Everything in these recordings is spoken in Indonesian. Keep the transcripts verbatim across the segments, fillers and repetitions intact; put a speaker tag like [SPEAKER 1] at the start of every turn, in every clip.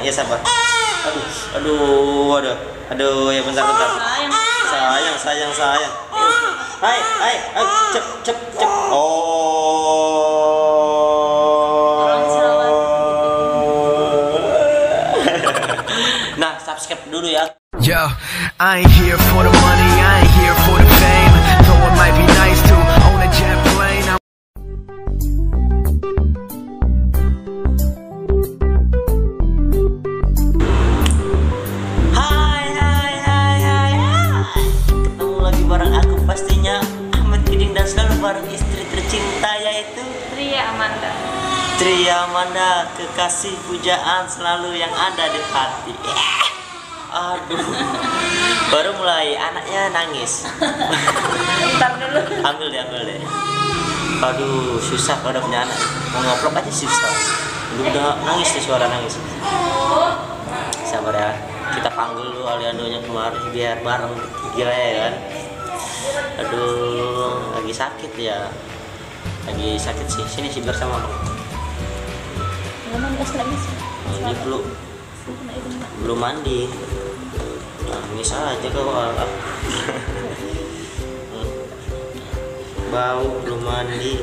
[SPEAKER 1] Ya sabar. Aduh, aduh, aduh, aduh, ya bentar, bentar. Sayang, sayang, sayang. Hai, hai, hai, cep, cep, cep. Oh. Nah, subscribe dulu ya.
[SPEAKER 2] Yo, I ain't here for the money, I ain't here for the fame. Though it might be nice to own a jet plane. I'm
[SPEAKER 1] Hai, hai, hai, hai, hai. Ketemu lagi bareng aku pastinya Ahmad Giding dan selalu bareng istri tercinta yaitu
[SPEAKER 3] Tria Amanda.
[SPEAKER 1] Tria Amanda, kekasih pujaan selalu yang ada di hati. Aduh, baru mulai anaknya nangis.
[SPEAKER 3] Bentar dulu.
[SPEAKER 1] Ambil deh, ambil deh. Aduh, susah kalau udah punya anak. Mau ngoplok aja susah. Udah, udah nangis tuh, suara nangis. Sabar ya, kita panggil dulu Aliandonya kemarin biar bareng tiga ya kan. Aduh, lagi sakit ya. Lagi sakit sih. Sini sih bersama dong. Ini belum belum mandi. Nangis aja kau. Bau belum mandi.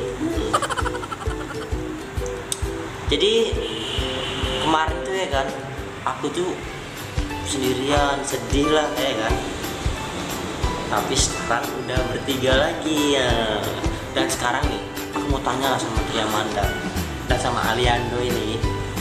[SPEAKER 1] Jadi kemarin tuh ya kan, aku tuh sendirian, sedih lah ya kan. Tapi sekarang udah bertiga lagi ya. Dan sekarang nih, aku mau tanya lah sama Tria Amanda dan sama Aliando ini,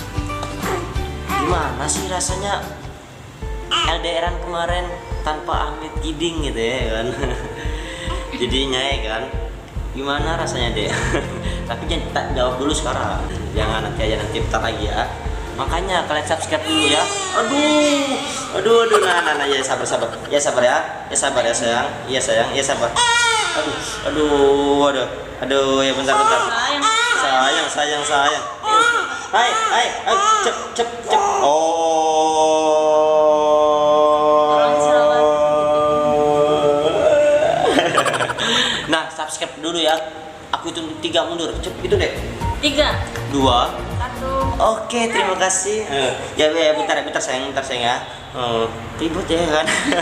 [SPEAKER 1] gimana sih rasanya L D R-an kemarin tanpa Ahmad Giding gitu ya kan. Jadinya ya kan, gimana rasanya deh. Tapi jangan tak jawab dulu sekarang, jangan nanti aja, nanti bentar lagi ya. Makanya kalian subscribe dulu ya. Aduh, aduh, aduh, nah, nah, nah, ya sabar, sabar, ya sabar ya, ya sabar ya sayang, iya sayang, ya sabar. Aduh, aduh, aduh, aduh, ya bentar, bentar. Sayang, sayang, sayang. Hai, hai, hai, cep, cep, cep. Oh. Nah, subscribe dulu ya. Aku hitung tiga mundur. Cep, itu deh.
[SPEAKER 3] Tiga.
[SPEAKER 1] Dua.
[SPEAKER 3] Satu.
[SPEAKER 1] Oke, terima kasih. Uh, ya, ya, bentar, bentar sayang, bentar sayang ya. Uh, ribut ya kan.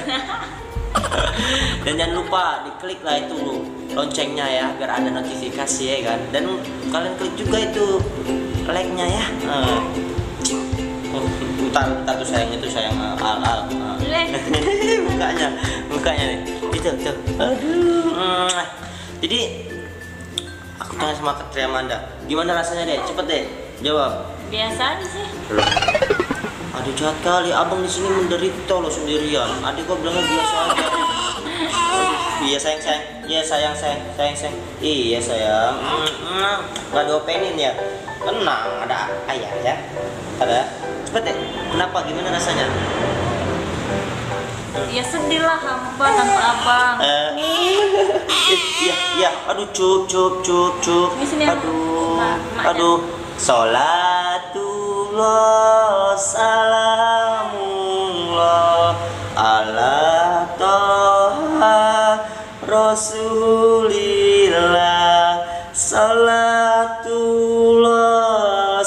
[SPEAKER 1] Dan jangan lupa diklik lah itu loncengnya ya, biar ada notifikasi ya kan. Dan kalian klik juga itu like-nya ya. Uh. Oh, bentar, bentar tuh sayang, itu sayang al al. Uh. mukanya, mukanya nih. Itu tuh. Aduh. Jadi aku tanya sama Tria Amanda, gimana rasanya deh? Cepet deh, jawab.
[SPEAKER 3] Biasa aja sih.
[SPEAKER 1] Aduh, jahat kali, abang di sini menderita loh sendirian. Adik gua bilangnya biasa aja. Iya sayang, sayang, iya sayang, sayang, sayang, sayang. Iya sayang. Mm, gak diopenin ya. Tenang, ada ayah ya. Ada. Cepet deh. Kenapa? Gimana rasanya?
[SPEAKER 3] Ya sedih lah hampa tanpa abang.
[SPEAKER 1] Eh, iya, iya. Aduh, cup, cup, cup, cup. Aduh, aduh. Salatullah, salamullah ala toha rasulillah. Salatullah,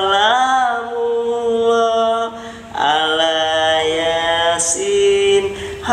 [SPEAKER 1] salamullah ala yasin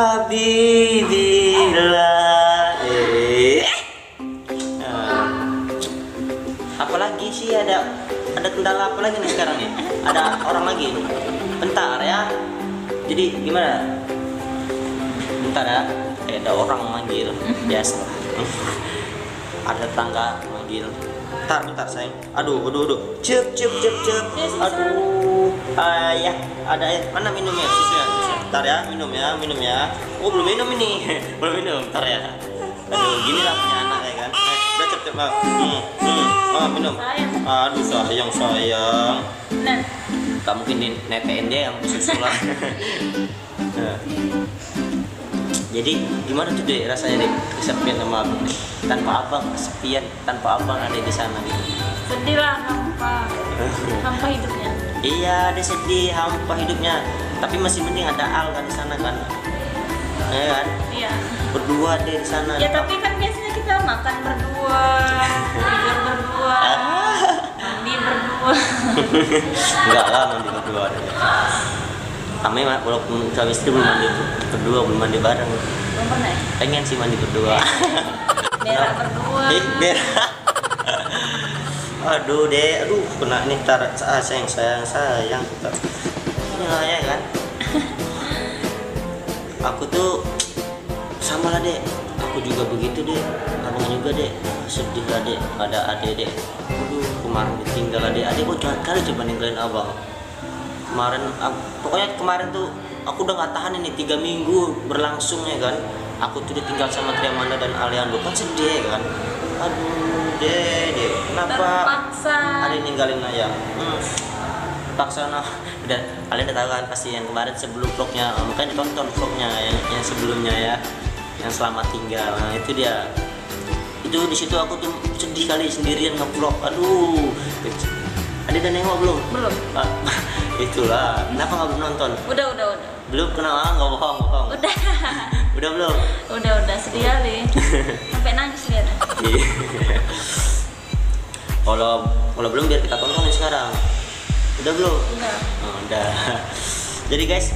[SPEAKER 1] habibillah. Eh. Nah, apalagi sih ada ada kendala apa lagi nih sekarang nih? Ada orang lagi nih. Bentar ya. Jadi gimana? Bentar ya. Eh, ada orang manggil. Biasa. Ada tetangga manggil. Bentar, bentar sayang. Aduh, aduh, aduh. Cep, cep, cep, cep. Aduh. Ayah, ada air. Mana minumnya? Susunya. Bentar ya, minum ya, minum ya. Oh, belum minum ini. Belum minum. Bentar ya. Aduh, gini lah punya anak ya kan. Eh, udah cep, cep. Hmm, hmm. Ah, minum. Aduh, sayang, sayang.
[SPEAKER 3] Nah.
[SPEAKER 1] Gak mungkin di netein dia yang susulan. Nah. Jadi gimana tuh deh rasanya deh kesepian sama abang nih? Tanpa abang kesepian, tanpa abang ada di sana gitu.
[SPEAKER 3] Sedih lah hampa. Hampa hidupnya.
[SPEAKER 1] Iya, dia sedih, hampa hidupnya. Tapi masih mending ada Al kan di sana kan. Ya kan?
[SPEAKER 3] Iya.
[SPEAKER 1] Berdua deh di sana.
[SPEAKER 3] Ya tapi kan biasanya kita makan berdua, tidur berdua, mandi berdua.
[SPEAKER 1] Enggak lah, mandi berdua deh. Kami mah walaupun suami istri belum mandi berdua, belum mandi bareng.
[SPEAKER 3] Belum pernah ya?
[SPEAKER 1] Pengen sih mandi berdua.
[SPEAKER 3] Berak berdua.
[SPEAKER 1] Eh, berak. Aduh deh, aduh kena nih tar ah, sayang sayang sayang kita. Ya, ya kan. Aku tuh sama lah dek. Aku juga begitu dek. Abang juga dek. Sedih lah dek. Ada adek dek. Aduh kemarin ditinggal adek. Adek kok jahat kali coba ninggalin abang. Kemarin, aku, pokoknya kemarin tuh aku udah nggak tahan ini tiga minggu berlangsung ya kan. Aku tuh ditinggal sama Triamanda dan Aliando kan sedih ya kan. Aduh deh deh. Kenapa?
[SPEAKER 3] Terpaksa.
[SPEAKER 1] Ada ninggalin ayah. Hmm. Paksa nah. Udah kalian udah tahu kan pasti yang kemarin sebelum vlognya, oh, makanya ditonton vlognya yang, yang sebelumnya ya, yang selamat tinggal. Nah itu dia, itu di situ aku tuh sedih kali sendirian ngevlog. Aduh, ada udah nengok belum?
[SPEAKER 3] Belum.
[SPEAKER 1] Ah, itulah, kenapa nggak belum nonton?
[SPEAKER 3] Udah, udah, udah.
[SPEAKER 1] Belum, kenapa nggak bohong bohong?
[SPEAKER 3] Udah.
[SPEAKER 1] Udah belum?
[SPEAKER 3] Udah, udah sedih kali. Sampai nangis lihat.
[SPEAKER 1] Kalau kalau belum biar kita tontonin sekarang. Udah belum?
[SPEAKER 3] Udah.
[SPEAKER 1] Oh, udah. Jadi guys,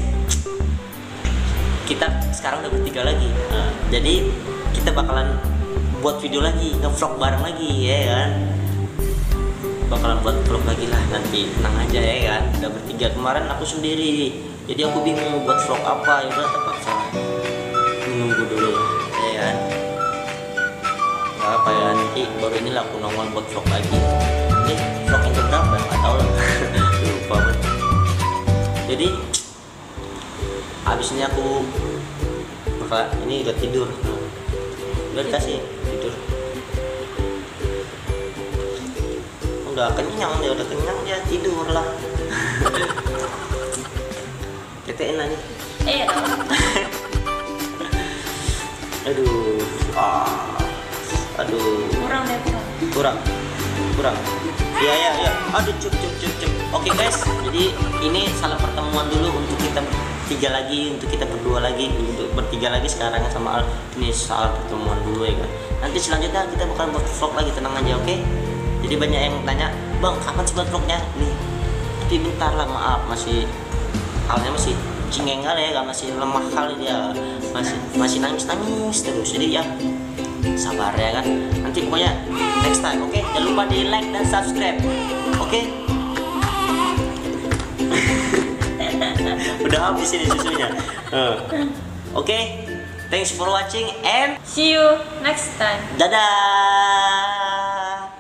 [SPEAKER 1] kita sekarang udah bertiga lagi. Nah, jadi kita bakalan buat video lagi, nge-vlog bareng lagi ya kan. Bakalan buat vlog lagi lah nanti, tenang aja ya kan. Udah bertiga, kemarin aku sendiri. Jadi aku bingung mau buat vlog apa, ya udah terpaksa menunggu dulu ya kan. Gak apa ya, nanti baru inilah aku nongol buat vlog lagi. Ini vlog yang keberapa? Gak tau lah. Lupa banget. Jadi abis ini aku bakal, ini udah tidur. Udah dikasih tidur. Udah kenyang dia, udah kenyang dia tidur lah. Ketein lah nih.
[SPEAKER 3] Eh, dong.
[SPEAKER 1] Aduh, ah, aduh.
[SPEAKER 3] Kurang deh, kurang.
[SPEAKER 1] kurang kurang ya ya ya aduh cup cup cup cup oke guys, jadi ini salah pertemuan dulu untuk kita bertiga lagi, untuk kita berdua lagi, untuk bertiga lagi sekarang sama Al. Ini salah pertemuan dulu ya kan. Nanti selanjutnya kita bakal buat vlog lagi, tenang aja oke. Jadi banyak yang tanya, bang kapan sih buat vlognya nih, tapi bentar lah, maaf masih Alnya masih cingeng kali ya kan, masih lemah kali dia, masih masih nangis nangis terus. Jadi ya sabar ya kan, nanti pokoknya next time oke. Jangan lupa di like dan subscribe oke. Udah habis ini susunya. uh. Oke okay. Thanks for watching and
[SPEAKER 3] See you next time.
[SPEAKER 1] dadah.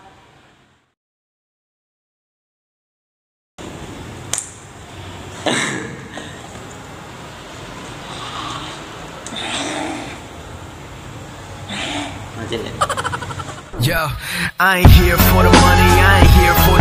[SPEAKER 2] Yo, I ain't here for the money, I ain't here for